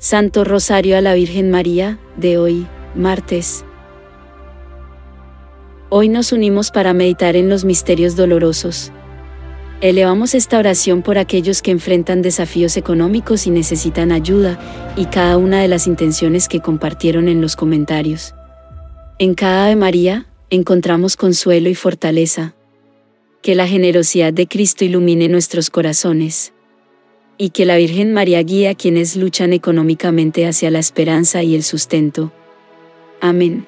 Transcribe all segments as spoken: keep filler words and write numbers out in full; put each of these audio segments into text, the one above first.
Santo Rosario a la Virgen María, de hoy, martes. Hoy nos unimos para meditar en los misterios dolorosos. Elevamos esta oración por aquellos que enfrentan desafíos económicos y necesitan ayuda, y cada una de las intenciones que compartieron en los comentarios. En cada Ave María, encontramos consuelo y fortaleza. Que la generosidad de Cristo ilumine nuestros corazones. Y que la Virgen María guíe a quienes luchan económicamente hacia la esperanza y el sustento. Amén.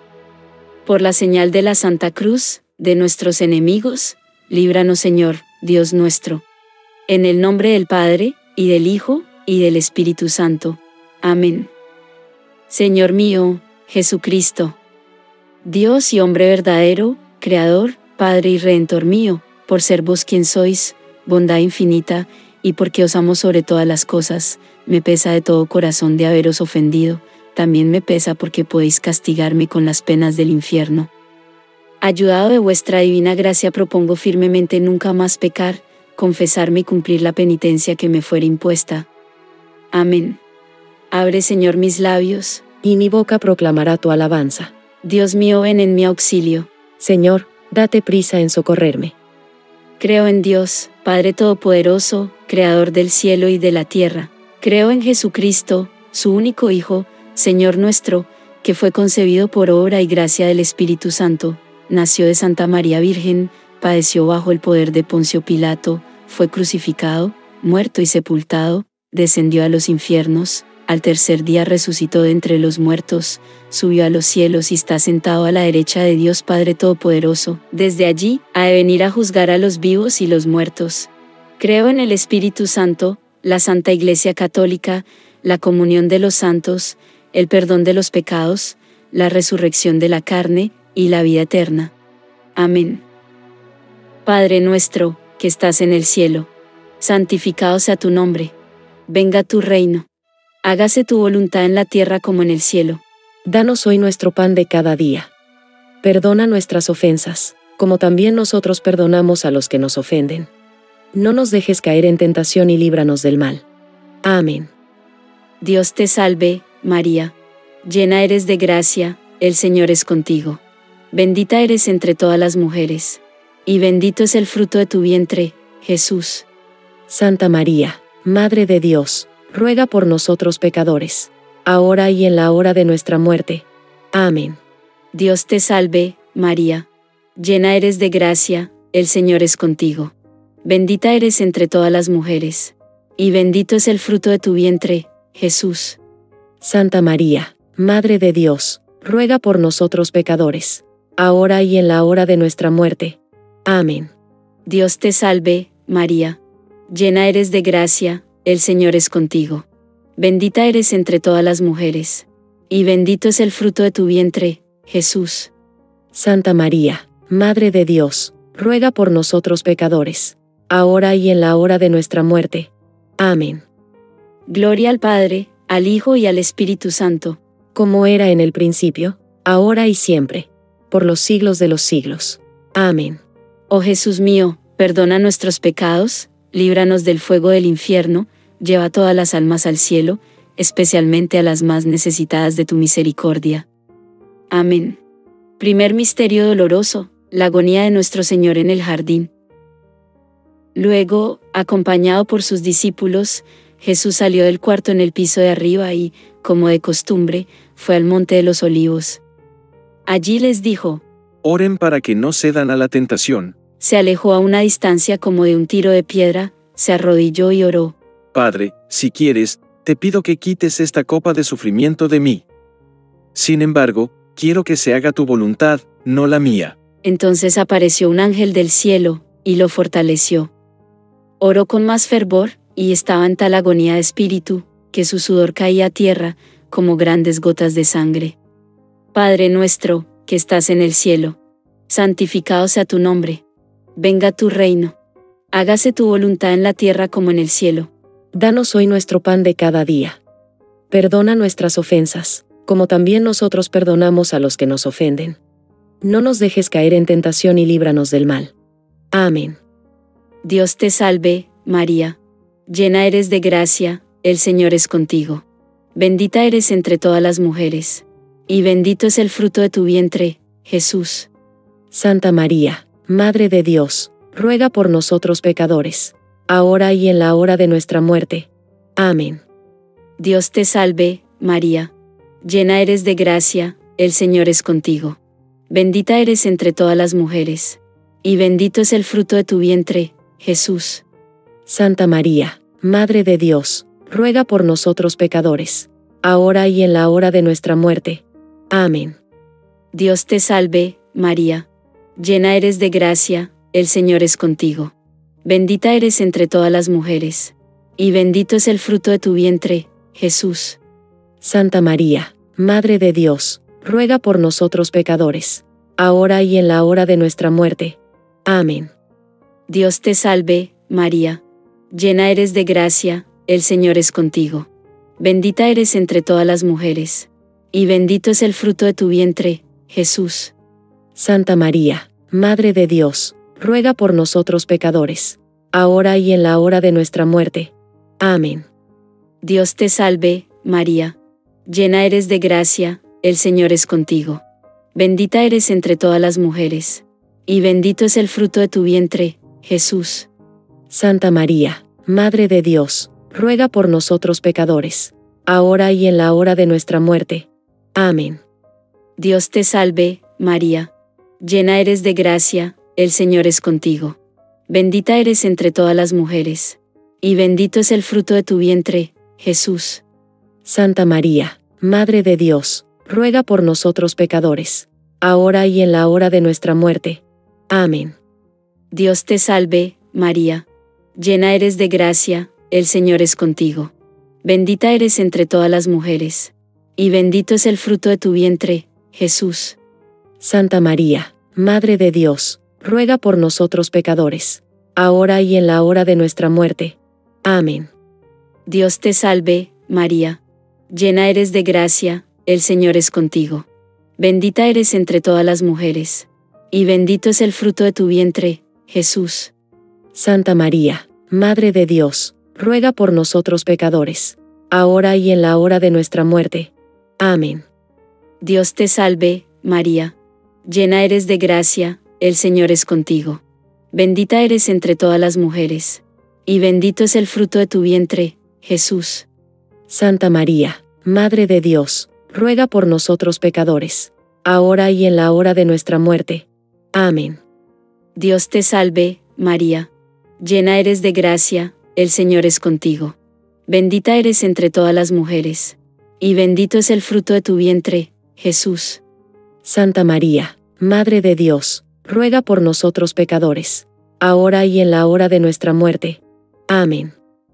Por la señal de la Santa Cruz, de nuestros enemigos, líbranos Señor, Dios nuestro. En el nombre del Padre, y del Hijo, y del Espíritu Santo. Amén. Señor mío, Jesucristo, Dios y hombre verdadero, Creador, Padre y Redentor mío, por ser vos quien sois, bondad infinita, y porque os amo sobre todas las cosas, me pesa de todo corazón de haberos ofendido, también me pesa porque podéis castigarme con las penas del infierno. Ayudado de vuestra divina gracia propongo firmemente nunca más pecar, confesarme y cumplir la penitencia que me fuere impuesta. Amén. Abre Señor mis labios, y mi boca proclamará tu alabanza. Dios mío, ven en mi auxilio. Señor, date prisa en socorrerme. Creo en Dios, Padre Todopoderoso, Creador del cielo y de la tierra. Creo en Jesucristo, su único Hijo, Señor nuestro, que fue concebido por obra y gracia del Espíritu Santo, nació de Santa María Virgen, padeció bajo el poder de Poncio Pilato, fue crucificado, muerto y sepultado, descendió a los infiernos, al tercer día resucitó de entre los muertos, subió a los cielos y está sentado a la derecha de Dios Padre Todopoderoso. Desde allí, ha de venir a juzgar a los vivos y los muertos. Creo en el Espíritu Santo, la Santa Iglesia Católica, la comunión de los santos, el perdón de los pecados, la resurrección de la carne, y la vida eterna. Amén. Padre nuestro, que estás en el cielo, santificado sea tu nombre. Venga tu reino. Hágase tu voluntad en la tierra como en el cielo. Danos hoy nuestro pan de cada día. Perdona nuestras ofensas, como también nosotros perdonamos a los que nos ofenden. No nos dejes caer en tentación y líbranos del mal. Amén. Dios te salve, María. Llena eres de gracia, el Señor es contigo. Bendita eres entre todas las mujeres, y bendito es el fruto de tu vientre, Jesús. Santa María, Madre de Dios, ruega por nosotros pecadores, ahora y en la hora de nuestra muerte. Amén. Dios te salve, María. Llena eres de gracia, el Señor es contigo. Bendita eres entre todas las mujeres, y bendito es el fruto de tu vientre, Jesús. Santa María, Madre de Dios, ruega por nosotros pecadores, ahora y en la hora de nuestra muerte. Amén. Dios te salve, María. Llena eres de gracia, el Señor es contigo. Bendita eres entre todas las mujeres, y bendito es el fruto de tu vientre, Jesús. Santa María, Madre de Dios, ruega por nosotros pecadores, ahora y en la hora de nuestra muerte. Amén. Gloria al Padre, al Hijo y al Espíritu Santo, como era en el principio, ahora y siempre, por los siglos de los siglos. Amén. Oh Jesús mío, perdona nuestros pecados, líbranos del fuego del infierno, lleva todas las almas al cielo, especialmente a las más necesitadas de tu misericordia. Amén. Primer misterio doloroso, la agonía de nuestro Señor en el jardín. Luego, acompañado por sus discípulos, Jesús salió del cuarto en el piso de arriba y, como de costumbre, fue al monte de los olivos. Allí les dijo: Oren para que no cedan a la tentación. Se alejó a una distancia como de un tiro de piedra, se arrodilló y oró: Padre, si quieres, te pido que quites esta copa de sufrimiento de mí. Sin embargo, quiero que se haga tu voluntad, no la mía. Entonces apareció un ángel del cielo, y lo fortaleció. Oró con más fervor, y estaba en tal agonía de espíritu, que su sudor caía a tierra, como grandes gotas de sangre. Padre nuestro, que estás en el cielo, santificado sea tu nombre. Venga tu reino. Hágase tu voluntad en la tierra como en el cielo. Danos hoy nuestro pan de cada día. Perdona nuestras ofensas, como también nosotros perdonamos a los que nos ofenden. No nos dejes caer en tentación y líbranos del mal. Amén. Dios te salve, María. Llena eres de gracia, el Señor es contigo. Bendita eres entre todas las mujeres, y bendito es el fruto de tu vientre, Jesús. Santa María, Madre de Dios, ruega por nosotros pecadores, ahora y en la hora de nuestra muerte. Amén. Dios te salve, María. Llena eres de gracia, el Señor es contigo. Bendita eres entre todas las mujeres, y bendito es el fruto de tu vientre, Jesús. Santa María, Madre de Dios, ruega por nosotros pecadores, ahora y en la hora de nuestra muerte. Amén. Dios te salve, María. Llena eres de gracia, el Señor es contigo. Bendita eres entre todas las mujeres, y bendito es el fruto de tu vientre, Jesús. Santa María, Madre de Dios, ruega por nosotros pecadores, ahora y en la hora de nuestra muerte. Amén. Dios te salve, María. Llena eres de gracia, el Señor es contigo. Bendita eres entre todas las mujeres, y bendito es el fruto de tu vientre, Jesús. Santa María, Madre de Dios, ruega por nosotros pecadores, ahora y en la hora de nuestra muerte. Amén. Dios te salve, María. Llena eres de gracia, el Señor es contigo. Bendita eres entre todas las mujeres, y bendito es el fruto de tu vientre, Jesús. Santa María, Madre de Dios, ruega por nosotros pecadores, ahora y en la hora de nuestra muerte. Amén. Dios te salve, María. Llena eres de gracia, el Señor es contigo. Bendita eres entre todas las mujeres, y bendito es el fruto de tu vientre, Jesús. Santa María, Madre de Dios, ruega por nosotros pecadores, ahora y en la hora de nuestra muerte. Amén. Dios te salve, María. Llena eres de gracia, el Señor es contigo. Bendita eres entre todas las mujeres, y bendito es el fruto de tu vientre, Jesús. Santa María, Madre de Dios, ruega por nosotros pecadores, ahora y en la hora de nuestra muerte. Amén. Dios te salve, María. Llena eres de gracia, el Señor es contigo. Bendita eres entre todas las mujeres, y bendito es el fruto de tu vientre, Jesús. Santa María, Madre de Dios, ruega por nosotros pecadores, ahora y en la hora de nuestra muerte. Amén. Dios te salve, María. Llena eres de gracia, el Señor es contigo. Bendita eres entre todas las mujeres, y bendito es el fruto de tu vientre, Jesús. Santa María, Madre de Dios, ruega por nosotros pecadores, ahora y en la hora de nuestra muerte. Amén. Dios te salve, María. Llena eres de gracia, el Señor es contigo. Bendita eres entre todas las mujeres, y bendito es el fruto de tu vientre, Jesús. Santa María, Madre de Dios, ruega por nosotros pecadores, ahora y en la hora de nuestra muerte. Amén.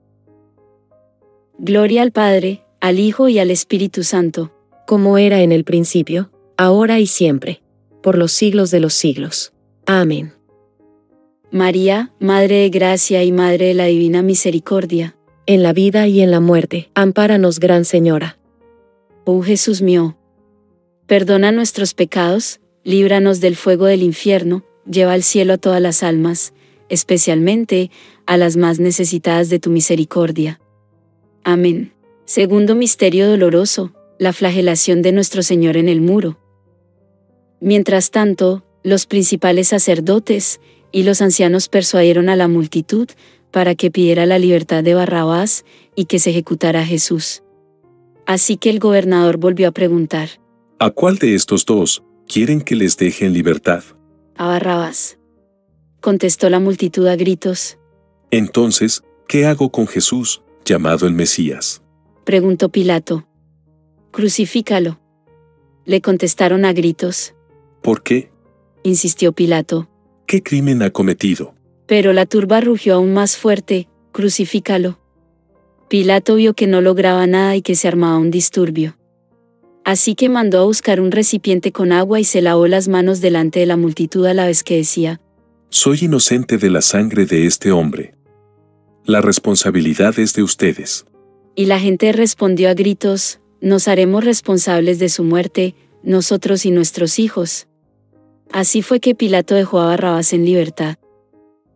Gloria al Padre, al Hijo y al Espíritu Santo, como era en el principio, ahora y siempre, por los siglos de los siglos. Amén. María, Madre de Gracia y Madre de la Divina Misericordia, en la vida y en la muerte, ampáranos, Gran Señora. Oh Jesús mío, perdona nuestros pecados, líbranos del fuego del infierno, lleva al cielo a todas las almas, especialmente a las más necesitadas de tu misericordia. Amén. Segundo misterio doloroso, la flagelación de nuestro Señor en el muro. Mientras tanto, los principales sacerdotes y los ancianos persuadieron a la multitud para que pidiera la libertad de Barrabás y que se ejecutara a Jesús. Así que el gobernador volvió a preguntar: ¿A cuál de estos dos quieren que les deje en libertad? A Barrabás, contestó la multitud a gritos. Entonces, ¿qué hago con Jesús, llamado el Mesías? Preguntó Pilato. Crucifícalo. Le contestaron a gritos. ¿Por qué? Insistió Pilato. ¿Qué crimen ha cometido? Pero la turba rugió aún más fuerte: crucifícalo. Pilato vio que no lograba nada y que se armaba un disturbio. Así que mandó a buscar un recipiente con agua y se lavó las manos delante de la multitud a la vez que decía: Soy inocente de la sangre de este hombre. La responsabilidad es de ustedes. Y la gente respondió a gritos: Nos haremos responsables de su muerte, nosotros y nuestros hijos. Así fue que Pilato dejó a Barrabás en libertad.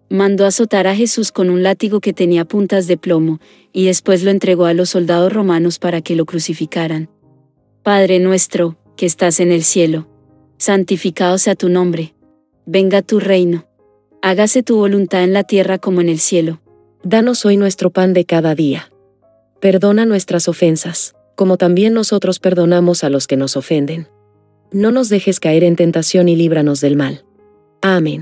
Mandó azotar a Jesús con un látigo que tenía puntas de plomo, y después lo entregó a los soldados romanos para que lo crucificaran. Padre nuestro, que estás en el cielo, santificado sea tu nombre. Venga tu reino. Hágase tu voluntad en la tierra como en el cielo. Danos hoy nuestro pan de cada día. Perdona nuestras ofensas, como también nosotros perdonamos a los que nos ofenden. No nos dejes caer en tentación y líbranos del mal. Amén.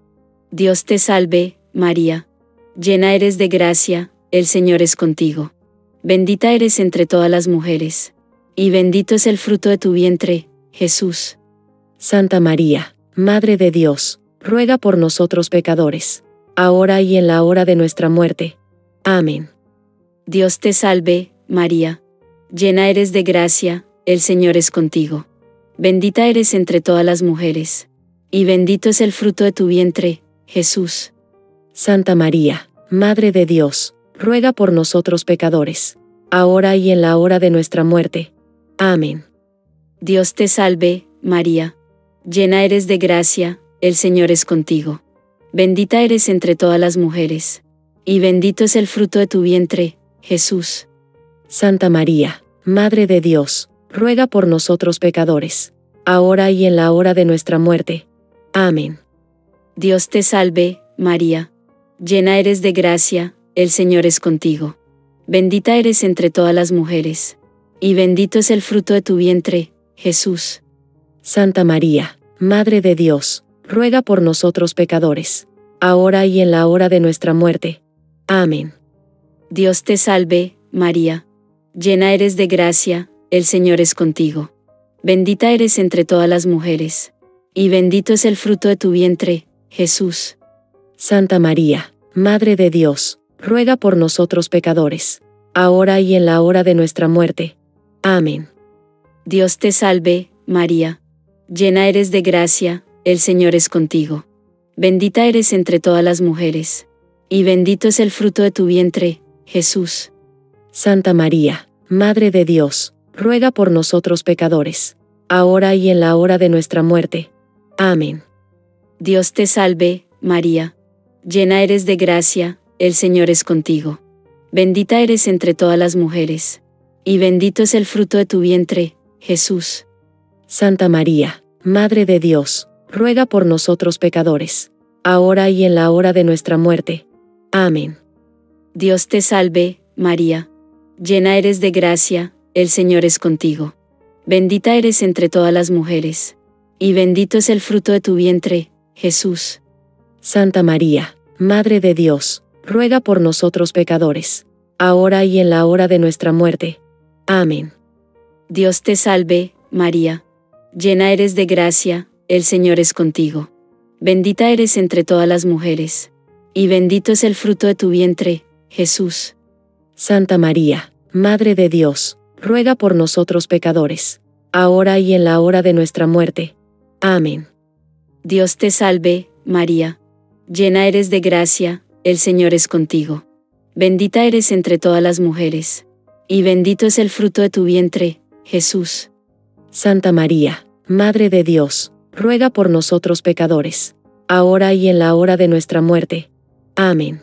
Dios te salve, María. Llena eres de gracia, el Señor es contigo. Bendita eres entre todas las mujeres. Y bendito es el fruto de tu vientre, Jesús. Santa María, Madre de Dios, ruega por nosotros pecadores, ahora y en la hora de nuestra muerte. Amén. Dios te salve, María. Llena eres de gracia, el Señor es contigo. Bendita eres entre todas las mujeres. Y bendito es el fruto de tu vientre, Jesús. Santa María, Madre de Dios, ruega por nosotros pecadores, ahora y en la hora de nuestra muerte. Amén. Dios te salve, María. Llena eres de gracia, el Señor es contigo. Bendita eres entre todas las mujeres. Y bendito es el fruto de tu vientre, Jesús. Santa María, Madre de Dios, ruega por nosotros pecadores, ahora y en la hora de nuestra muerte. Amén. Dios te salve, María. Llena eres de gracia, el Señor es contigo. Bendita eres entre todas las mujeres. Y bendito es el fruto de tu vientre, Jesús. Santa María, Madre de Dios, ruega por nosotros pecadores, ahora y en la hora de nuestra muerte. Amén. Dios te salve, María. Llena eres de gracia, el Señor es contigo. Bendita eres entre todas las mujeres. Y bendito es el fruto de tu vientre, Jesús. Santa María, Madre de Dios, ruega por nosotros pecadores, ahora y en la hora de nuestra muerte. Amén. Dios te salve, María. Llena eres de gracia, el Señor es contigo. Bendita eres entre todas las mujeres. Y bendito es el fruto de tu vientre, Jesús. Santa María, Madre de Dios, ruega por nosotros pecadores, ahora y en la hora de nuestra muerte. Amén. Dios te salve, María. Llena eres de gracia, el Señor es contigo. Bendita eres entre todas las mujeres. Y bendito es el fruto de tu vientre, Jesús. Santa María, Madre de Dios, ruega por nosotros pecadores, ahora y en la hora de nuestra muerte. Amén. Dios te salve, María. Llena eres de gracia, el Señor es contigo. Bendita eres entre todas las mujeres. Y bendito es el fruto de tu vientre, Jesús. Santa María, Madre de Dios, ruega por nosotros pecadores, ahora y en la hora de nuestra muerte. Amén. Dios te salve, María. Llena eres de gracia, el Señor es contigo. Bendita eres entre todas las mujeres. Y bendito es el fruto de tu vientre, Jesús. Santa María, Madre de Dios, ruega por nosotros pecadores, ahora y en la hora de nuestra muerte. Amén. Dios te salve, María. Llena eres de gracia, el Señor es contigo. Bendita eres entre todas las mujeres. Y bendito es el fruto de tu vientre, Jesús. Santa María, Madre de Dios, ruega por nosotros pecadores, ahora y en la hora de nuestra muerte. Amén.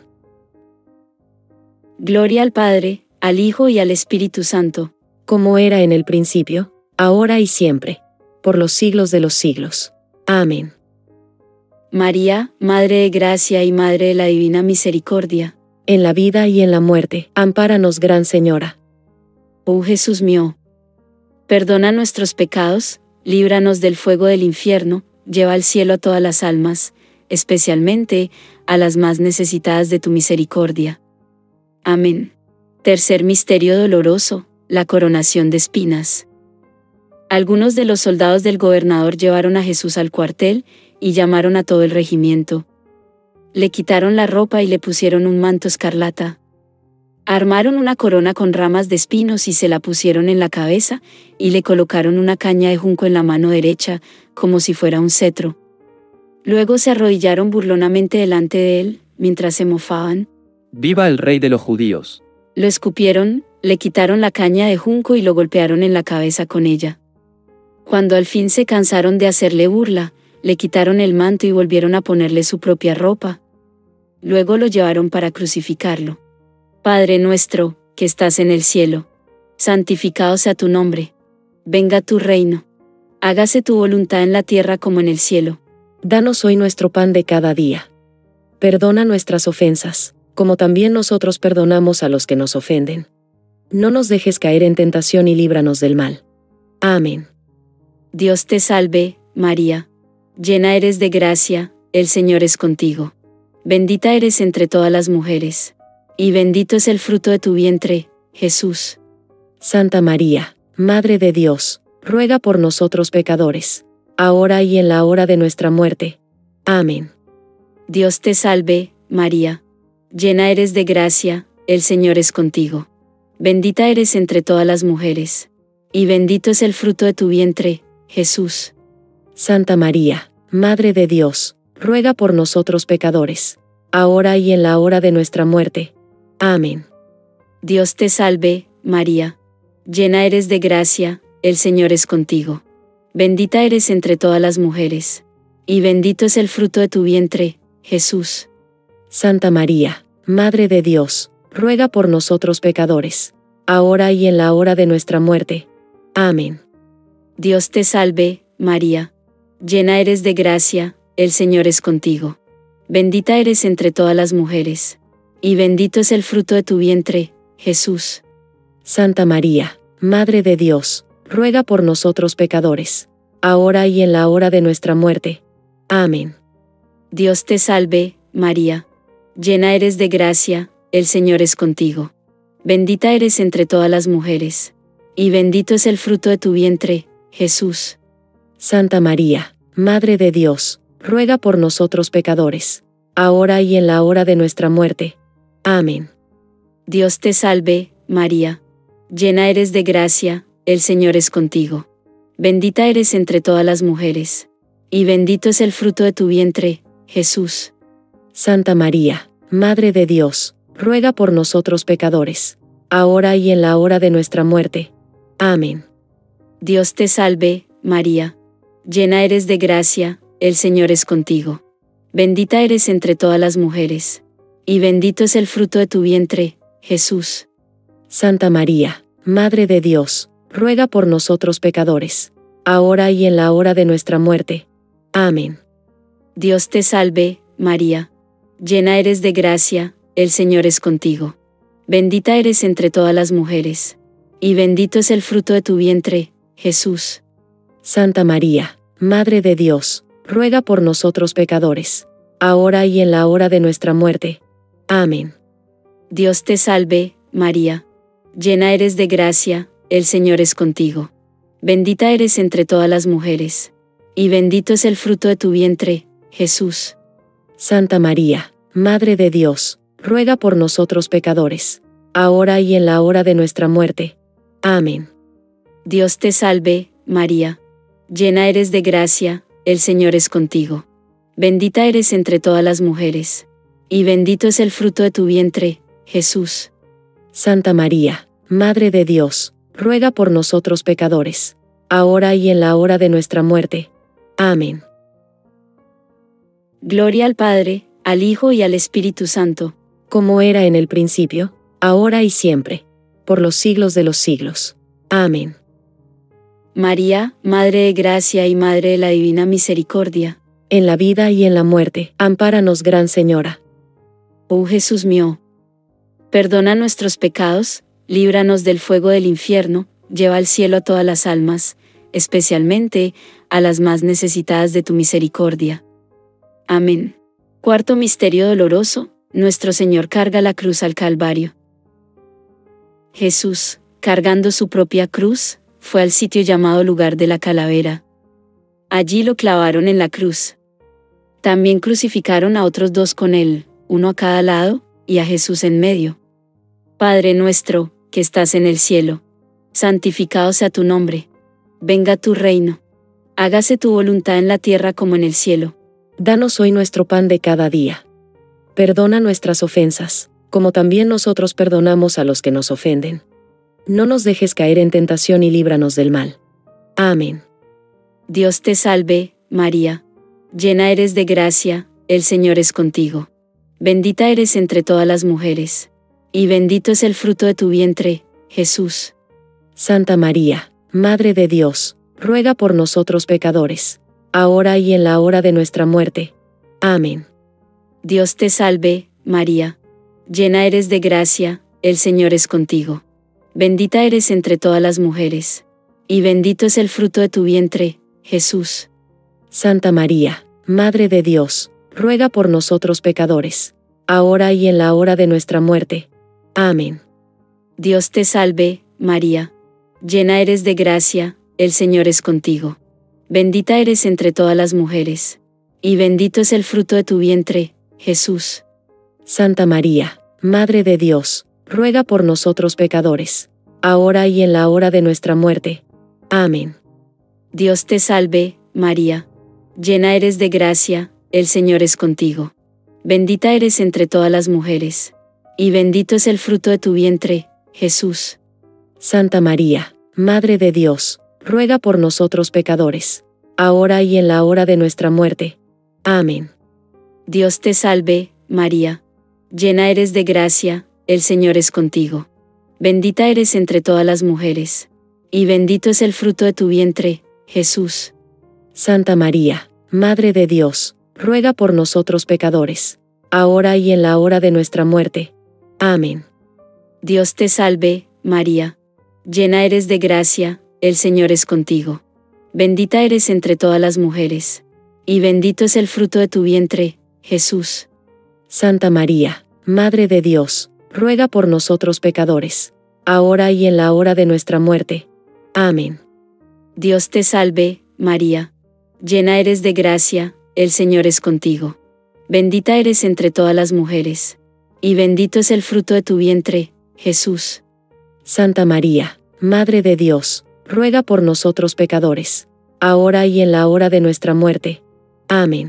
Gloria al Padre, al Hijo y al Espíritu Santo, como era en el principio, ahora y siempre, por los siglos de los siglos. Amén. María, Madre de Gracia y Madre de la Divina Misericordia, en la vida y en la muerte, ampáranos, Gran Señora. Oh Jesús mío, perdona nuestros pecados, líbranos del fuego del infierno, lleva al cielo a todas las almas, especialmente a las más necesitadas de tu misericordia. Amén. Tercer misterio doloroso, la coronación de espinas. Algunos de los soldados del gobernador llevaron a Jesús al cuartel y llamaron a todo el regimiento. Le quitaron la ropa y le pusieron un manto escarlata. Armaron una corona con ramas de espinos y se la pusieron en la cabeza, y le colocaron una caña de junco en la mano derecha, como si fuera un cetro. Luego se arrodillaron burlonamente delante de él, mientras se mofaban. ¡Viva el rey de los judíos! Lo escupieron, le quitaron la caña de junco y lo golpearon en la cabeza con ella. Cuando al fin se cansaron de hacerle burla, le quitaron el manto y volvieron a ponerle su propia ropa. Luego lo llevaron para crucificarlo. Padre nuestro, que estás en el cielo, santificado sea tu nombre. Venga tu reino. Hágase tu voluntad en la tierra como en el cielo. Danos hoy nuestro pan de cada día. Perdona nuestras ofensas, como también nosotros perdonamos a los que nos ofenden. No nos dejes caer en tentación y líbranos del mal. Amén. Dios te salve, María. Llena eres de gracia, el Señor es contigo. Bendita eres entre todas las mujeres. Y bendito es el fruto de tu vientre, Jesús. Santa María, Madre de Dios, ruega por nosotros pecadores, ahora y en la hora de nuestra muerte. Amén. Dios te salve, María. Llena eres de gracia, el Señor es contigo. Bendita eres entre todas las mujeres. Y bendito es el fruto de tu vientre, Jesús. Santa María, Madre de Dios, ruega por nosotros pecadores, ahora y en la hora de nuestra muerte. Amén. Dios te salve, María. Llena eres de gracia, el Señor es contigo. Bendita eres entre todas las mujeres. Y bendito es el fruto de tu vientre, Jesús. Santa María, Madre de Dios, ruega por nosotros pecadores, ahora y en la hora de nuestra muerte. Amén. Dios te salve, María. Llena eres de gracia, el Señor es contigo. Bendita eres entre todas las mujeres. Y bendito es el fruto de tu vientre, Jesús. Santa María, Madre de Dios, ruega por nosotros pecadores, ahora y en la hora de nuestra muerte. Amén. Dios te salve, María. Llena eres de gracia, el Señor es contigo. Bendita eres entre todas las mujeres. Y bendito es el fruto de tu vientre, Jesús. Santa María, Madre de Dios, ruega por nosotros pecadores, ahora y en la hora de nuestra muerte. Amén. Dios te salve, María. Llena eres de gracia, el Señor es contigo. Bendita eres entre todas las mujeres. Y bendito es el fruto de tu vientre, Jesús. Santa María, Madre de Dios, ruega por nosotros pecadores, ahora y en la hora de nuestra muerte. Amén. Dios te salve, María. Llena eres de gracia, el Señor es contigo. Bendita eres entre todas las mujeres. Y bendito es el fruto de tu vientre, Jesús. Santa María, Madre de Dios, ruega por nosotros pecadores, ahora y en la hora de nuestra muerte. Amén. Dios te salve, María. Llena eres de gracia, el Señor es contigo. Bendita eres entre todas las mujeres. Y bendito es el fruto de tu vientre, Jesús. Santa María, Madre de Dios, ruega por nosotros pecadores, ahora y en la hora de nuestra muerte. Amén. Dios te salve, María. Llena eres de gracia, el Señor es contigo. Bendita eres entre todas las mujeres. Y bendito es el fruto de tu vientre, Jesús. Santa María, Madre de Dios, ruega por nosotros pecadores, ahora y en la hora de nuestra muerte. Amén. Dios te salve, María. Llena eres de gracia, el Señor es contigo. Bendita eres entre todas las mujeres. Y bendito es el fruto de tu vientre, Jesús. Santa María, Madre de Dios, ruega por nosotros pecadores, ahora y en la hora de nuestra muerte. Amén. Gloria al Padre, al Hijo y al Espíritu Santo, como era en el principio, ahora y siempre, por los siglos de los siglos. Amén. María, Madre de Gracia y Madre de la Divina Misericordia, en la vida y en la muerte, ampáranos, Gran Señora. Oh Jesús mío, perdona nuestros pecados, líbranos del fuego del infierno, lleva al cielo a todas las almas, especialmente a las más necesitadas de tu misericordia. Amén. Cuarto misterio doloroso, nuestro Señor carga la cruz al Calvario. Jesús, cargando su propia cruz, fue al sitio llamado lugar de la calavera. Allí lo clavaron en la cruz. También crucificaron a otros dos con él, uno a cada lado, y a Jesús en medio. Padre nuestro, que estás en el cielo, santificado sea tu nombre. Venga tu reino. Hágase tu voluntad en la tierra como en el cielo. Danos hoy nuestro pan de cada día. Perdona nuestras ofensas, como también nosotros perdonamos a los que nos ofenden. No nos dejes caer en tentación y líbranos del mal. Amén. Dios te salve, María. Llena eres de gracia, el Señor es contigo. Bendita eres entre todas las mujeres. Y bendito es el fruto de tu vientre, Jesús. Santa María, Madre de Dios, ruega por nosotros pecadores, ahora y en la hora de nuestra muerte. Amén. Dios te salve, María. Llena eres de gracia, el Señor es contigo. Bendita eres entre todas las mujeres. Y bendito es el fruto de tu vientre, Jesús. Santa María, Madre de Dios, ruega por nosotros pecadores, ahora y en la hora de nuestra muerte. Amén. Dios te salve, María. Llena eres de gracia, el Señor es contigo. Bendita eres entre todas las mujeres. Y bendito es el fruto de tu vientre, Jesús. Santa María, Madre de Dios, ruega por nosotros pecadores, ahora y en la hora de nuestra muerte. Amén. Dios te salve, María. Llena eres de gracia, el Señor es contigo. Bendita eres entre todas las mujeres. Y bendito es el fruto de tu vientre, Jesús. Santa María, Madre de Dios, ruega por nosotros pecadores, ahora y en la hora de nuestra muerte. Amén. Dios te salve, María. Llena eres de gracia, el Señor es contigo. Bendita eres entre todas las mujeres. Y bendito es el fruto de tu vientre, Jesús. Santa María, Madre de Dios, ruega por nosotros pecadores, ahora y en la hora de nuestra muerte. Amén. Dios te salve, María. Llena eres de gracia, el Señor es contigo. Bendita eres entre todas las mujeres. Y bendito es el fruto de tu vientre, Jesús. Santa María, Madre de Dios, ruega por nosotros pecadores, ahora y en la hora de nuestra muerte. Amén. Dios te salve, María. Llena eres de gracia, el Señor es contigo. Bendita eres entre todas las mujeres. Y bendito es el fruto de tu vientre, Jesús. Santa María, Madre de Dios, ruega por nosotros pecadores, ahora y en la hora de nuestra muerte. Amén.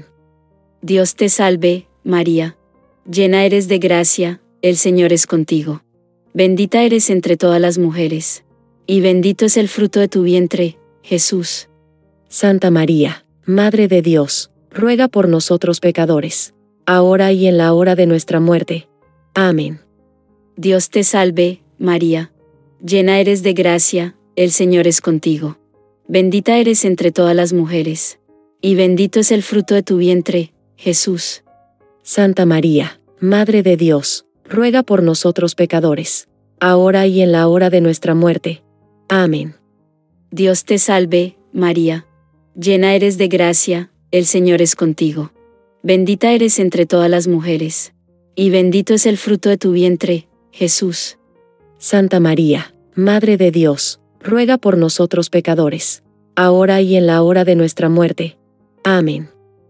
Dios te salve, María. Llena eres de gracia, el Señor es contigo. Bendita eres entre todas las mujeres. Y bendito es el fruto de tu vientre, Jesús. Santa María, Madre de Dios, ruega por nosotros pecadores, ahora y en la hora de nuestra muerte. Amén. Dios te salve, María. Llena eres de gracia, el Señor es contigo. Bendita eres entre todas las mujeres. Y bendito es el fruto de tu vientre, Jesús. Santa María, Madre de Dios, ruega por nosotros pecadores, ahora y en la hora de nuestra muerte. Amén. Dios te salve, María. Llena eres de gracia, el Señor es contigo. Bendita eres entre todas las mujeres. Y bendito es el fruto de tu vientre, Jesús. Santa María, Madre de Dios, ruega por nosotros pecadores, ahora y en la hora de nuestra muerte. Amén.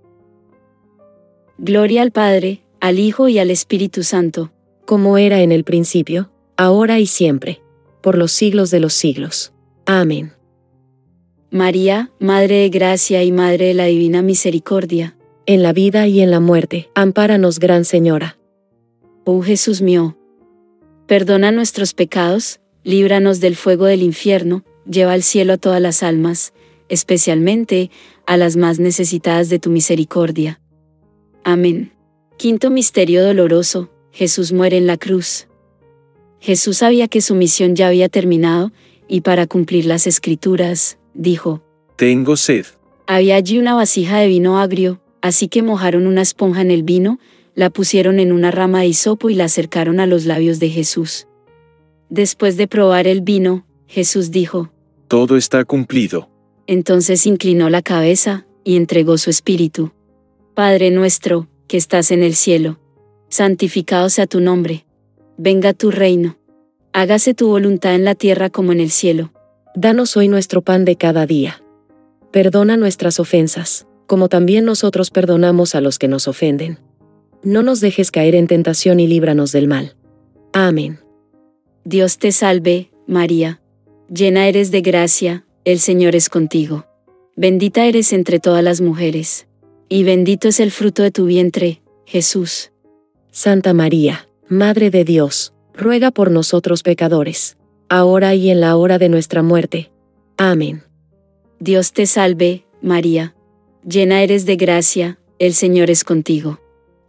Gloria al Padre, al Hijo y al Espíritu Santo, como era en el principio, ahora y siempre, por los siglos de los siglos. Amén. María, Madre de Gracia y Madre de la Divina Misericordia, en la vida y en la muerte, ampáranos, Gran Señora. Oh Jesús mío, perdona nuestros pecados, líbranos del fuego del infierno, lleva al cielo a todas las almas, especialmente a las más necesitadas de tu misericordia. Amén. Quinto misterio doloroso, Jesús muere en la cruz. Jesús sabía que su misión ya había terminado, y para cumplir las Escrituras, dijo: Tengo sed. Había allí una vasija de vino agrio, así que mojaron una esponja en el vino, la pusieron en una rama de hisopo y la acercaron a los labios de Jesús. Después de probar el vino, Jesús dijo: Todo está cumplido. Entonces inclinó la cabeza, y entregó su espíritu. Padre nuestro, que estás en el cielo, santificado sea tu nombre. Venga tu reino. Hágase tu voluntad en la tierra como en el cielo. Danos hoy nuestro pan de cada día. Perdona nuestras ofensas, como también nosotros perdonamos a los que nos ofenden. No nos dejes caer en tentación y líbranos del mal. Amén. Dios te salve, María. Llena eres de gracia, el Señor es contigo. Bendita eres entre todas las mujeres. Y bendito es el fruto de tu vientre, Jesús. Santa María, Madre de Dios, ruega por nosotros pecadores, ahora y en la hora de nuestra muerte. Amén. Dios te salve, María. Llena eres de gracia, el Señor es contigo.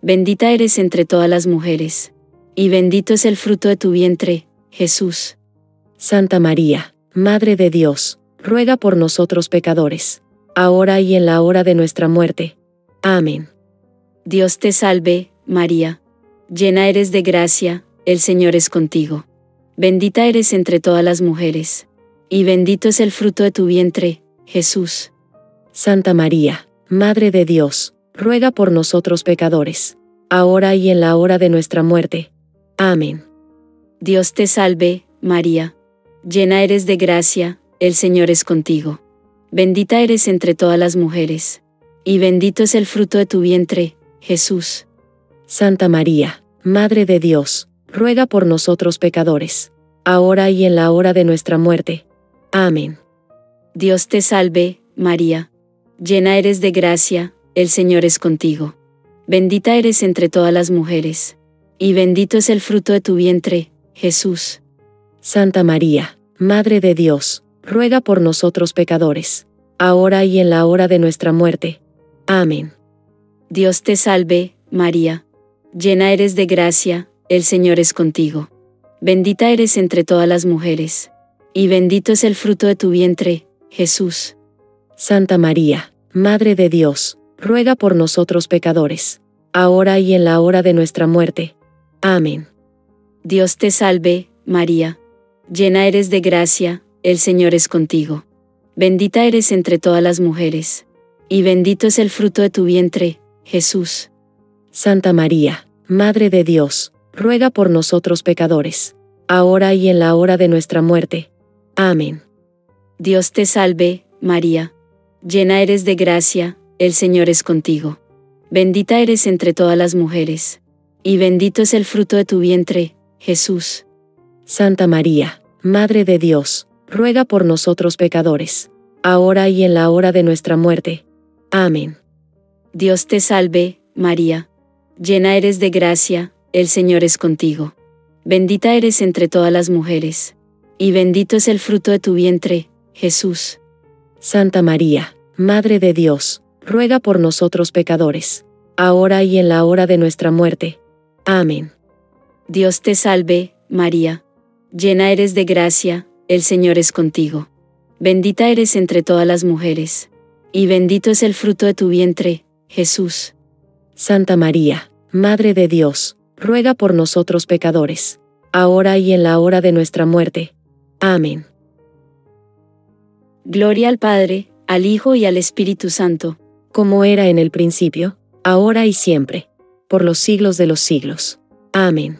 Bendita eres entre todas las mujeres, y bendito es el fruto de tu vientre, Jesús. Santa María, Madre de Dios, ruega por nosotros pecadores, ahora y en la hora de nuestra muerte. Amén. Dios te salve, María. Llena eres de gracia, el Señor es contigo. Bendita eres entre todas las mujeres, y bendito es el fruto de tu vientre, Jesús. Santa María, Madre de Dios, ruega por nosotros pecadores, ahora y en la hora de nuestra muerte. Amén. Dios te salve, María. Llena eres de gracia, el Señor es contigo. Bendita eres entre todas las mujeres, y bendito es el fruto de tu vientre, Jesús. Santa María, Madre de Dios, ruega por nosotros pecadores, ahora y en la hora de nuestra muerte. Amén. Dios te salve, María. Llena eres de gracia, el Señor es contigo. Bendita eres entre todas las mujeres, y bendito es el fruto de tu vientre, Jesús. Santa María, Madre de Dios, ruega por nosotros pecadores, ahora y en la hora de nuestra muerte. Amén. Dios te salve, María. Llena eres de gracia, el Señor es contigo. Bendita eres entre todas las mujeres, y bendito es el fruto de tu vientre, Jesús. Santa María, Madre de Dios, ruega por nosotros pecadores, ahora y en la hora de nuestra muerte. Amén. Dios te salve, María. Llena eres de gracia, el Señor es contigo. Bendita eres entre todas las mujeres, y bendito es el fruto de tu vientre, Jesús. Santa María, Madre de Dios, ruega por nosotros pecadores, ahora y en la hora de nuestra muerte. Amén. Dios te salve, María. Llena eres de gracia, el Señor es contigo. Bendita eres entre todas las mujeres, y bendito es el fruto de tu vientre, Jesús. Santa María, Madre de Dios, ruega por nosotros pecadores, ahora y en la hora de nuestra muerte. Amén. Dios te salve, María. Llena eres de gracia, el Señor es contigo. Bendita eres entre todas las mujeres, y bendito es el fruto de tu vientre, Jesús. Santa María, Madre de Dios, ruega por nosotros pecadores, ahora y en la hora de nuestra muerte. Amén. Dios te salve, María. Llena eres de gracia, el Señor es contigo. Bendita eres entre todas las mujeres, y bendito es el fruto de tu vientre, Jesús. Santa María, Madre de Dios, ruega por nosotros pecadores, ahora y en la hora de nuestra muerte. Amén. Gloria al Padre, al Hijo y al Espíritu Santo, como era en el principio, ahora y siempre, por los siglos de los siglos. Amén.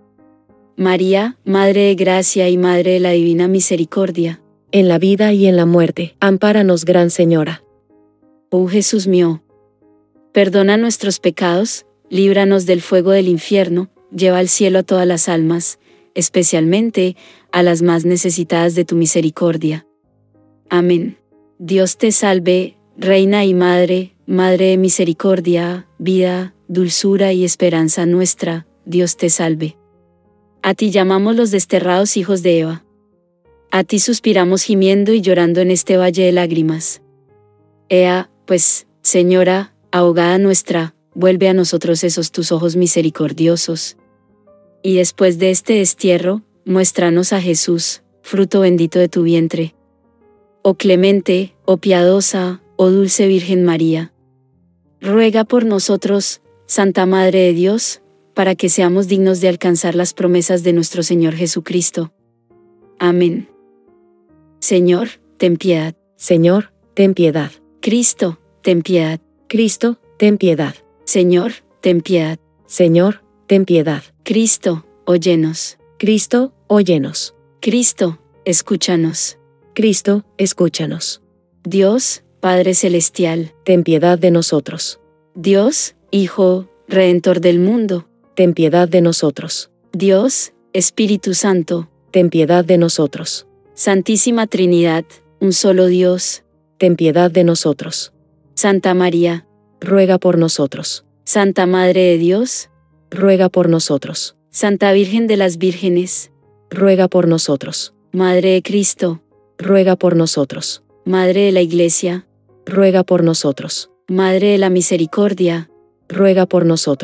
María, Madre de Gracia y Madre de la Divina Misericordia, en la vida y en la muerte, ampáranos, Gran Señora. Oh Jesús mío, perdona nuestros pecados, líbranos del fuego del infierno, lleva al cielo a todas las almas, especialmente a las más necesitadas de tu misericordia. Amén. Dios te salve, Reina y Madre, Madre de misericordia, vida, dulzura y esperanza nuestra, Dios te salve. A ti llamamos los desterrados hijos de Eva. A ti suspiramos gimiendo y llorando en este valle de lágrimas. Ea, pues, Señora, ahogada nuestra, vuelve a nosotros esos tus ojos misericordiosos. Y después de este destierro, muéstranos a Jesús, fruto bendito de tu vientre. Oh clemente, oh piadosa, oh dulce Virgen María. Ruega por nosotros, Santa Madre de Dios, para que seamos dignos de alcanzar las promesas de nuestro Señor Jesucristo. Amén. Señor, ten piedad. Señor, ten piedad. Cristo, ten piedad. Cristo, ten piedad. Señor, ten piedad. Señor, ten piedad. Cristo, óyenos. Cristo, óyenos. Cristo, escúchanos. Cristo, escúchanos. Dios, Padre Celestial, ten piedad de nosotros. Dios, Hijo, Redentor del mundo, ten piedad de nosotros. Dios, Espíritu Santo, ten piedad de nosotros. Santísima Trinidad, un solo Dios, ten piedad de nosotros. Santa María, ruega por nosotros. Santa Madre de Dios, ruega por nosotros. Santa Virgen de las Vírgenes, ruega por nosotros. Madre de Cristo, ruega por nosotros. Madre de la Iglesia, ruega por nosotros. Madre de la Misericordia, ruega por nosotros.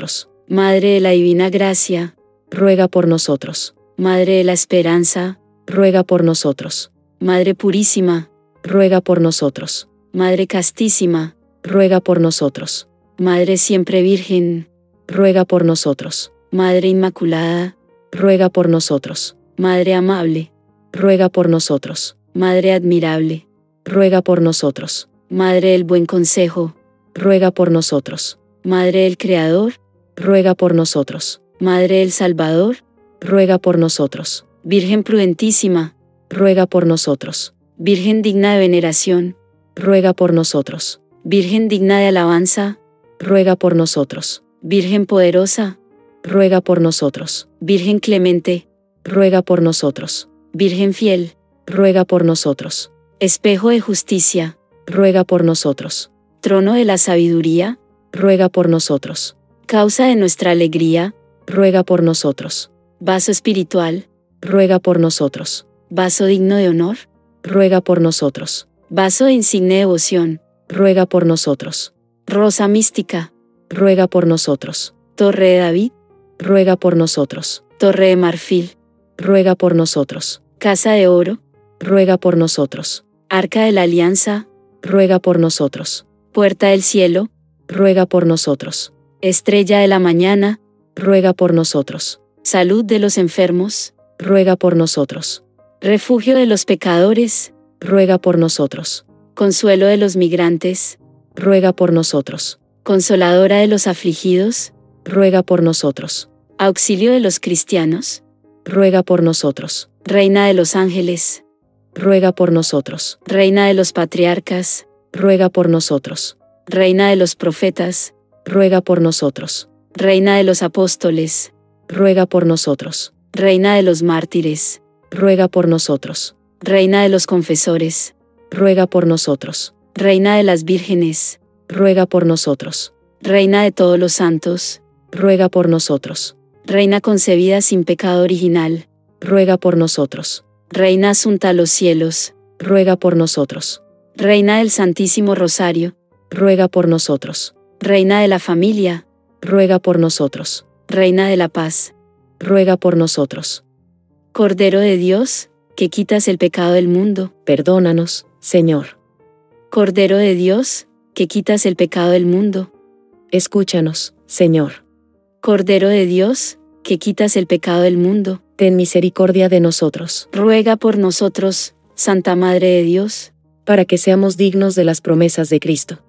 Madre de la divina gracia, ruega por nosotros. Madre de la esperanza, Ruega por nosotros. Madre purísima, Ruega por nosotros. Madre castísima, Ruega por nosotros. Madre siempre virgen, Ruega por nosotros. Madre inmaculada, Ruega por nosotros. Madre amable, Ruega por nosotros. Madre admirable, Ruega por nosotros. Madre del buen consejo, Ruega por nosotros. Madre del Creador, Ruega por nosotros. Madre del Salvador, Ruega por nosotros. Virgen prudentísima, Ruega por nosotros. Virgen digna de veneración, Ruega por nosotros. Virgen digna de alabanza, Ruega por nosotros. Virgen poderosa, Ruega por nosotros. Virgen clemente, Ruega por nosotros. Virgen fiel, Ruega por nosotros. espejo de justicia, Ruega por nosotros. trono de la sabiduría, Ruega por nosotros. causa de nuestra alegría, Ruega por nosotros. vaso espiritual, Ruega por nosotros. vaso digno de honor, Ruega por nosotros. vaso de insigne devoción, Ruega por nosotros. rosa mística, Ruega por nosotros. torre de David, Ruega por nosotros. torre de marfil, Ruega por nosotros. casa de oro, Ruega por nosotros. arca de la alianza, Ruega por nosotros. puerta del cielo, Ruega por nosotros. estrella de la mañana, Ruega por nosotros. salud de los enfermos, Ruega por nosotros. refugio de los pecadores, Ruega por nosotros. consuelo de los migrantes, Ruega por nosotros. consoladora de los afligidos, Ruega por nosotros. auxilio de los cristianos, Ruega por nosotros. reina de los ángeles, Ruega por nosotros. reina de los patriarcas, Ruega por nosotros. reina de los profetas, Ruega por nosotros. reina de los apóstoles, Ruega por nosotros. reina de los mártires, Ruega por nosotros. reina de los confesores, Ruega por nosotros. reina de las vírgenes, Ruega por nosotros. reina de todos los santos, Ruega por nosotros. reina concebida sin pecado original, Ruega por nosotros. reina asunta a los cielos, Ruega por nosotros. reina del Santísimo Rosario, Ruega por nosotros. reina de la familia, Ruega por nosotros. reina de la paz, Ruega por nosotros. Cordero de Dios, que quitas el pecado del mundo, Perdónanos, Señor. Cordero de Dios, que quitas el pecado del mundo, Escúchanos, Señor. Cordero de Dios, que quitas el pecado del mundo, Ten misericordia de nosotros, ruega por nosotros, Santa Madre de Dios, para que seamos dignos de las promesas de Cristo.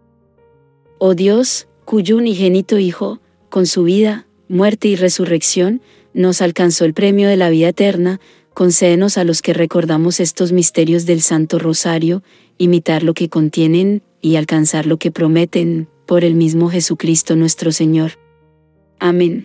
oh Dios, cuyo unigénito Hijo, con su vida, muerte y resurrección, nos alcanzó el premio de la vida eterna, concédenos a los que recordamos estos misterios del Santo Rosario, imitar lo que contienen, y alcanzar lo que prometen, por el mismo Jesucristo nuestro Señor. Amén.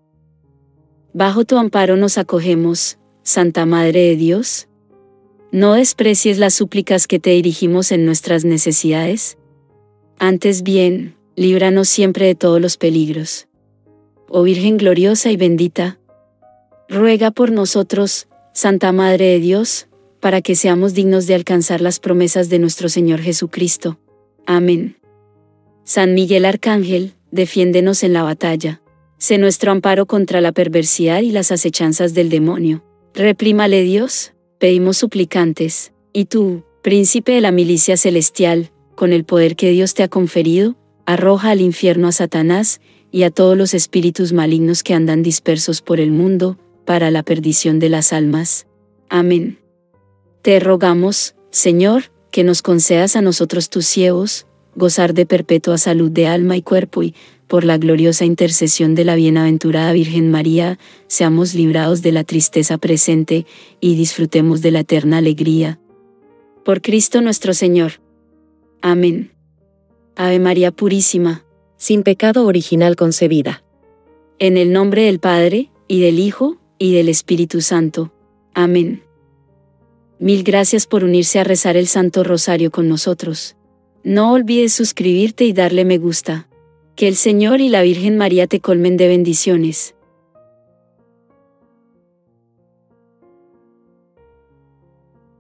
Bajo tu amparo nos acogemos, Santa Madre de Dios. No desprecies las súplicas que te dirigimos en nuestras necesidades. Antes bien, líbranos siempre de todos los peligros. Oh Virgen gloriosa y bendita, ruega por nosotros, Santa Madre de Dios, para que seamos dignos de alcanzar las promesas de nuestro Señor Jesucristo. Amén. San Miguel Arcángel, defiéndenos en la batalla. Sé nuestro amparo contra la perversidad y las acechanzas del demonio. Reprímale Dios, pedimos suplicantes, y tú, príncipe de la milicia celestial, con el poder que Dios te ha conferido, arroja al infierno a Satanás y a todos los espíritus malignos que andan dispersos por el mundo, para la perdición de las almas. Amén. Te rogamos, Señor, que nos concedas a nosotros tus siervos, gozar de perpetua salud de alma y cuerpo y, por la gloriosa intercesión de la bienaventurada Virgen María, seamos librados de la tristeza presente y disfrutemos de la eterna alegría. Por Cristo nuestro Señor. Amén. Ave María Purísima, sin pecado original concebida. En el nombre del Padre, y del Hijo, y del Espíritu Santo. Amén. Mil gracias por unirse a rezar el Santo Rosario con nosotros. No olvides suscribirte y darle me gusta. Que el Señor y la Virgen María te colmen de bendiciones.